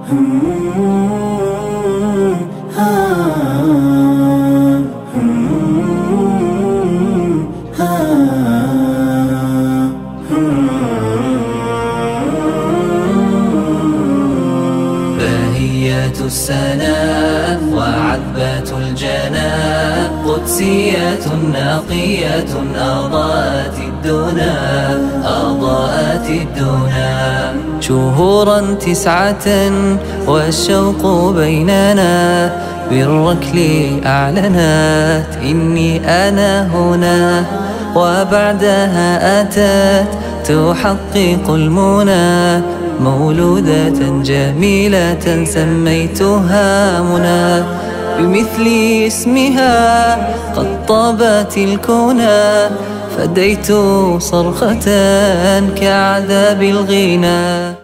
بهية السناء وعذبة الجناء قدسية نقية أضاءت الدنا شهورا 9 والشوق بيننا بالركل أعلنت إني أنا هنا، وبعدها أتت تحقق المنى مولودة جميلة سميتها منى، بمثل اسمها قد طابت الكنى، فديت صرخة كعذاب الغنى.